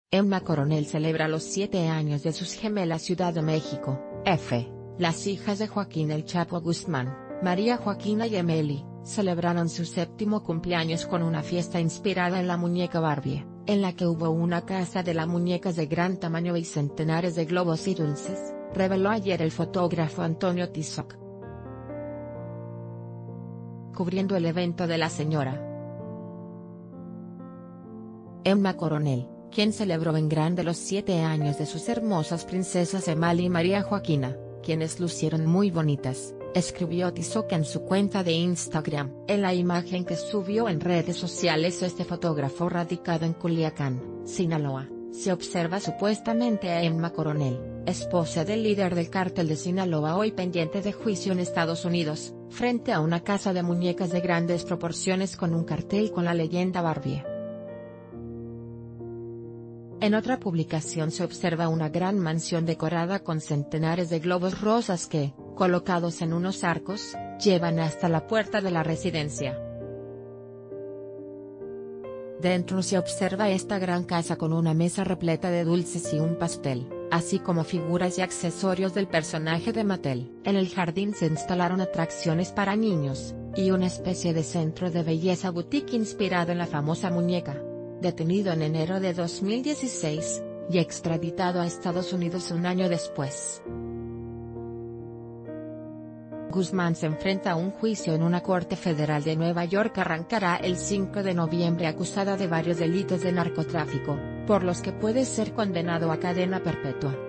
Emma Coronel celebra los 7 años de sus gemelas Ciudad de México, F. Las hijas de Joaquín El Chapo Guzmán, María Joaquina y Emely, celebraron su 7º cumpleaños con una fiesta inspirada en la muñeca Barbie, en la que hubo una casa de las muñecas de gran tamaño y centenares de globos y dulces, reveló ayer el fotógrafo Antonio Tizoc. Cubriendo el evento de la señora Emma Coronel, quien celebró en grande los 7 años de sus hermosas princesas Emely y María Joaquina, quienes lucieron muy bonitas, escribió Tizoc en su cuenta de Instagram. En la imagen que subió en redes sociales, este fotógrafo radicado en Culiacán, Sinaloa, se observa supuestamente a Emma Coronel, esposa del líder del cártel de Sinaloa hoy pendiente de juicio en Estados Unidos, frente a una casa de muñecas de grandes proporciones con un cartel con la leyenda Barbie. En otra publicación se observa una gran mansión decorada con centenares de globos rosas que, colocados en unos arcos, llevan hasta la puerta de la residencia. Dentro se observa esta gran casa con una mesa repleta de dulces y un pastel, así como figuras y accesorios del personaje de Mattel. En el jardín se instalaron atracciones para niños, y una especie de centro de belleza boutique inspirado en la famosa muñeca. Detenido en enero de 2016, y extraditado a Estados Unidos un año después. Guzmán se enfrenta a un juicio en una corte federal de Nueva York. Arrancará el 5 de noviembre acusada de varios delitos de narcotráfico, por los que puede ser condenado a cadena perpetua.